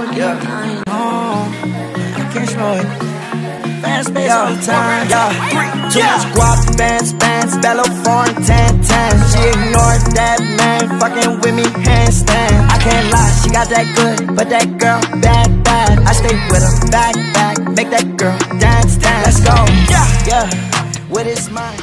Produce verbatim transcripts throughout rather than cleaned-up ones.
Yeah. Oh, I can't show it. Fast space all the time. Yeah. Too much guap, bands, bands, bellow, foreign, tan, tan. She ignored that man, fucking with me, handstand. I can't lie, she got that good, but that girl, bad, bad. I stay with her, back, back, make that girl dance, dance. Let's go. Yeah, yeah. What is mine?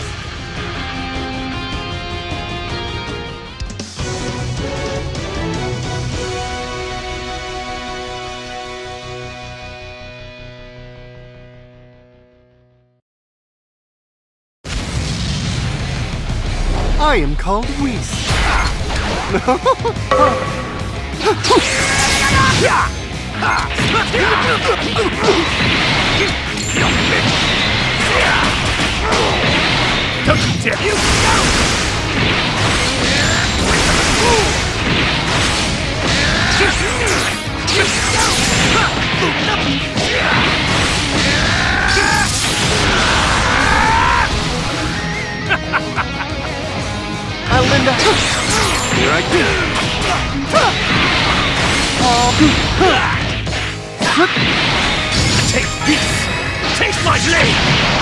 I am called Whis. Linda, here I go. Take this! Taste my blade!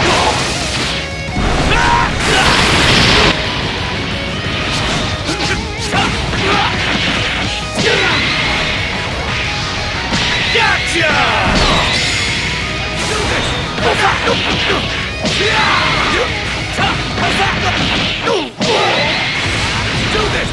Gotcha! Do this!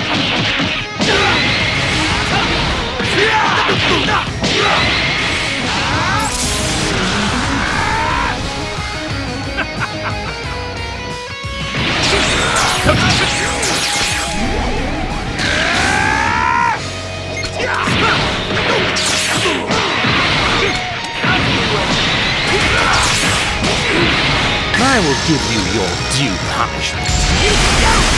I will give you your due punishment.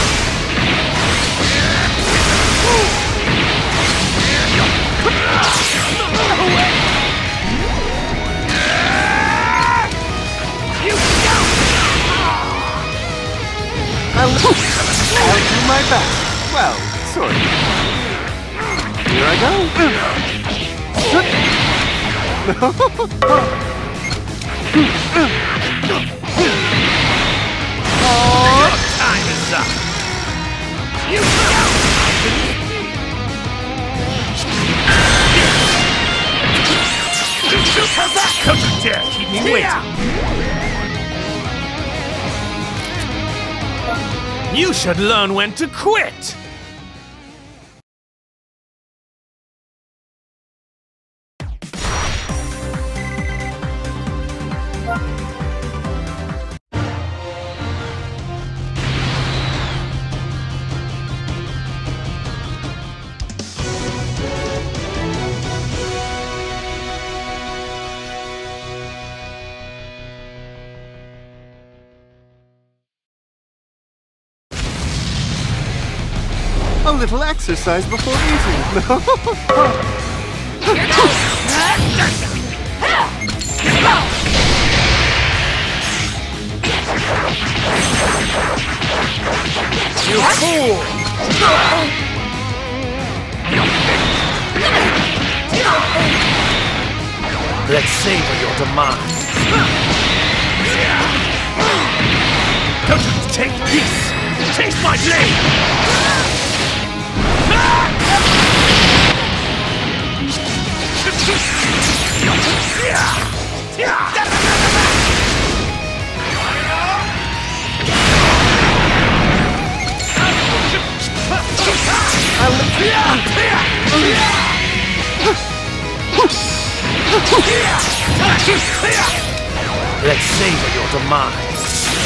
I'll do my best. Well, sort of. Here I Your time is up. You go. Don't dare keep me waiting. You should learn when to quit! A little exercise before eating. You fool! Let's savor your demise. Take this! Taste my blade! Let's savor your demise.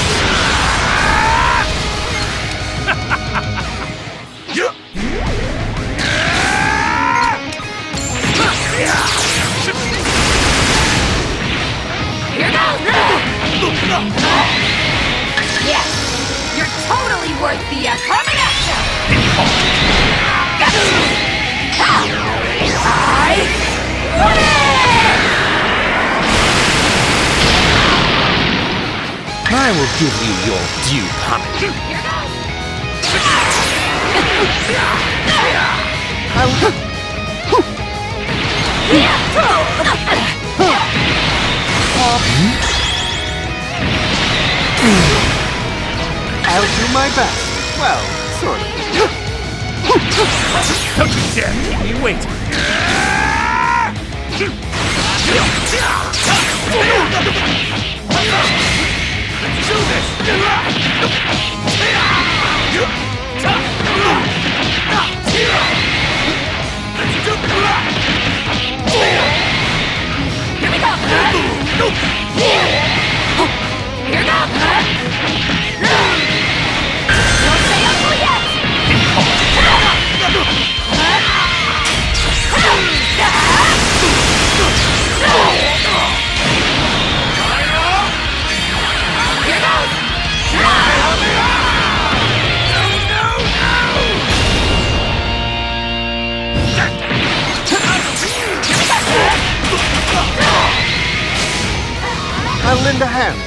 Here goes! Yes, you're totally worth the uh, coming at you! I win! I will give you your due punishment. Here goes! I'll do my best. Well, sort of. Don't you dare keep me waiting. Let's do this! Here we go! Here goes! Don't say uncle yet! Here goes! I'll lend a hand.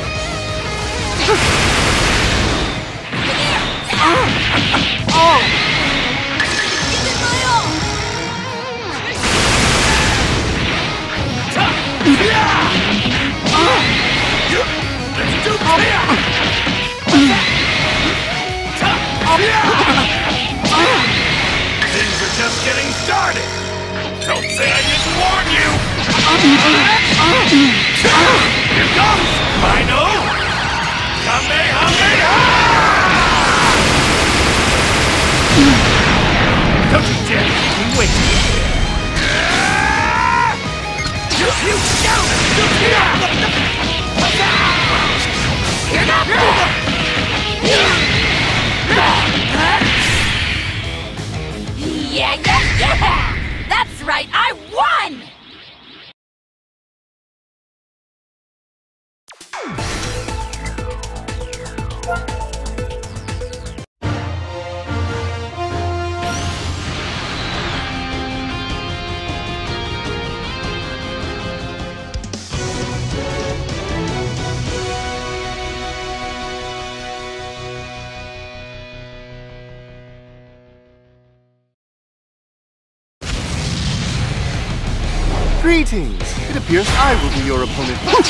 Oh! Things are just getting started. Don't say I didn't warn you. Here comes Rhino. Kamehameha! Don't you dare keep me waiting. You, you, Here goes! Yeah, yeah, yeah! That's right, I won! Greetings! It appears I will be your opponent. let's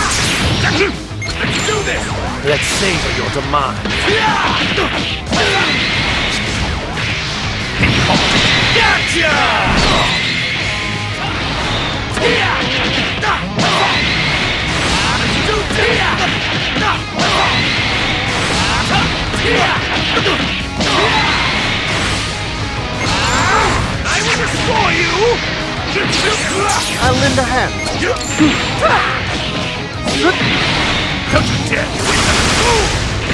do this! Let's savor your demise. Gotcha! I will restore you! I'll lend a hand. Don't you dare quit the move!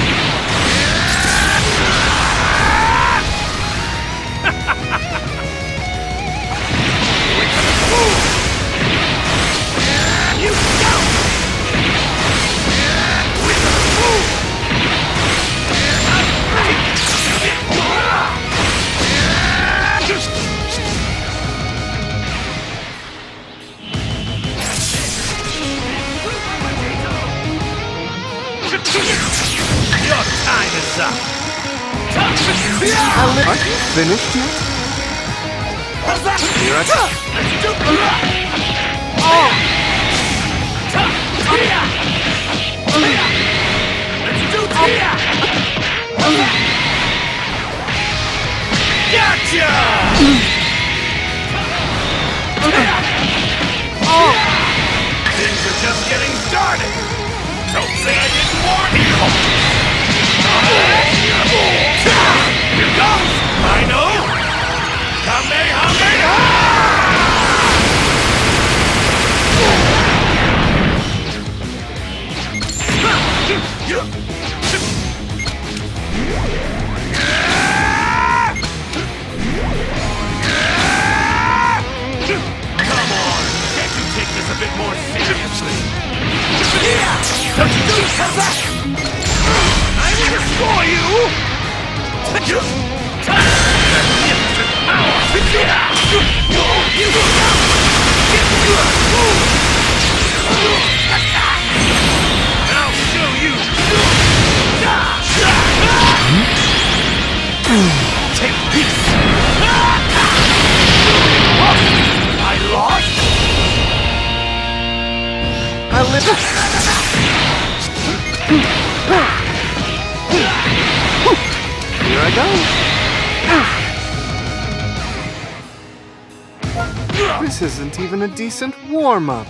You go! With the move! Your time is up! I'll lend... Aren't you finished yet? Here I come! Let's do it! Oh! Let's do it! Gotcha! Oh! Things are just getting started! Don't say I didn't warn you! Here goes! Rhino! Kamehameha! Come on! Can't you take this a bit more seriously? Don't you do that! I will restore you! Magnificent power! I'll show you! Take this! I lost? I'll lend a... This isn't even a decent warm-up.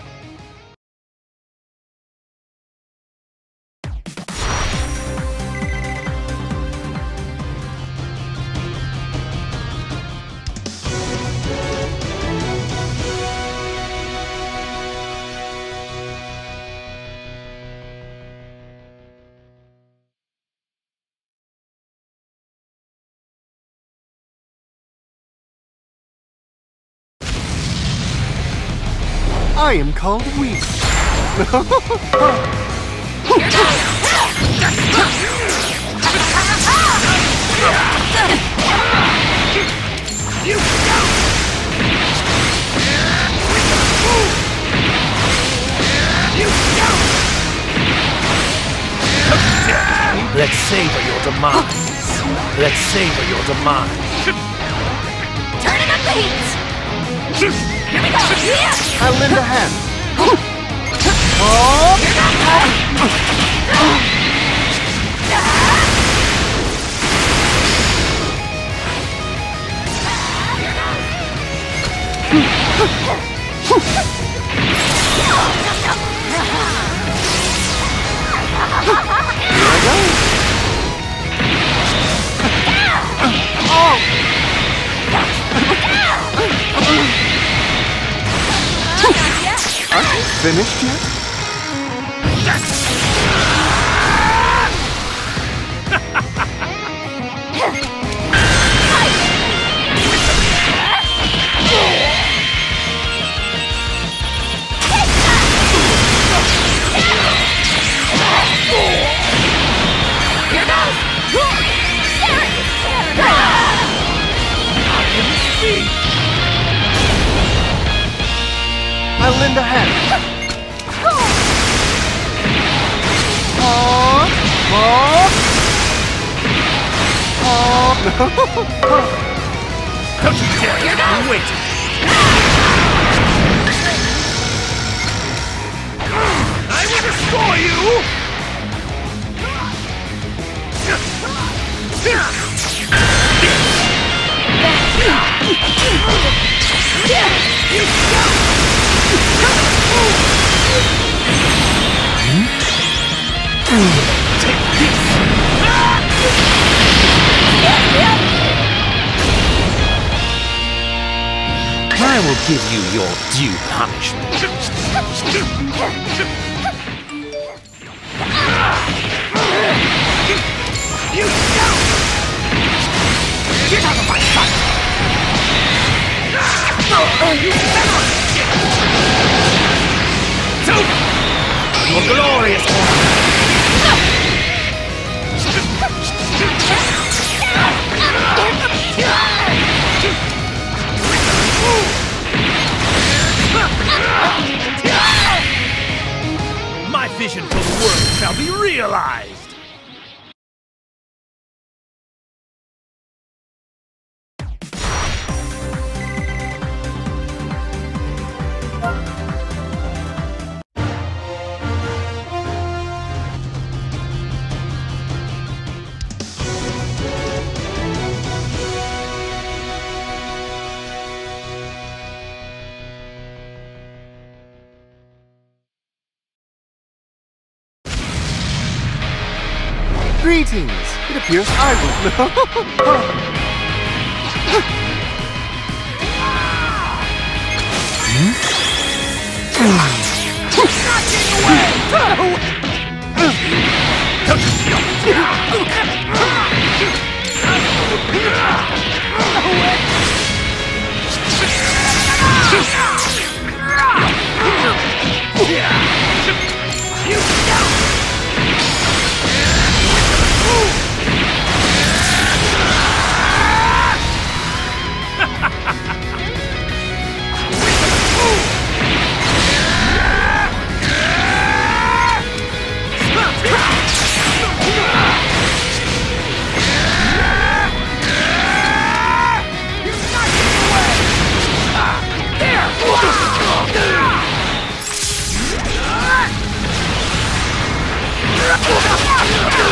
I am called Whis. Let's savor your demise. Let's savor your demise. Turning up the heat! Here we go! Yeah! I lend a hand. Aren't you finished yet? Here goes! I lend a hand. Don't you dare! You're waiting! I will destroy you! Take this! I will give you your due punishment. You go! Get out of my sight! Oh, you never! So, your glorious my vision for the world shall be realized! Greetings! It appears I will.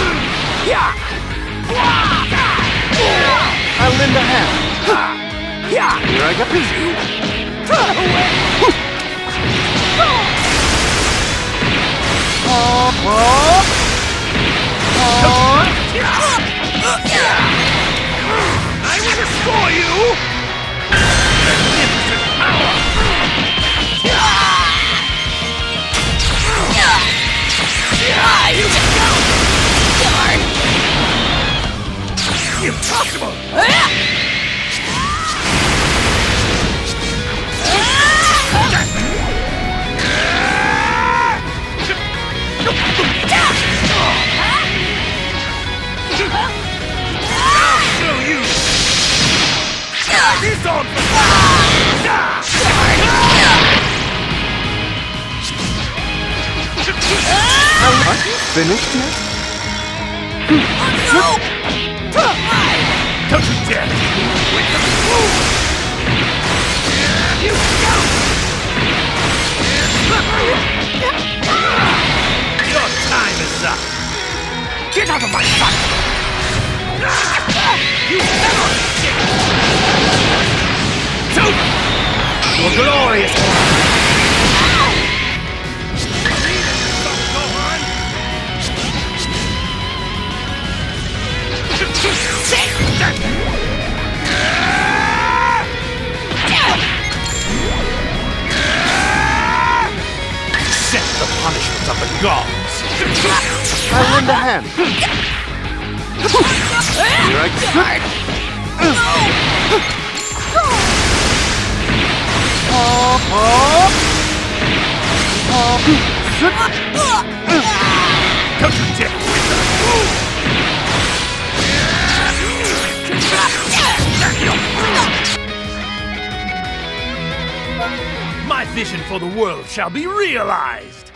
I lend a hand. Here I go. I will destroy you! Magnificent power! Impossible! I'll show you! This on! Aren't you finished yet? Don't you dare! With the move! You go! Your time is up! Get out of my sight! You never escape! It's over! Your glorious Accept the punishment of the gods! I'll lend a hand. Here I Don't you dare! My vision for the world shall be realized!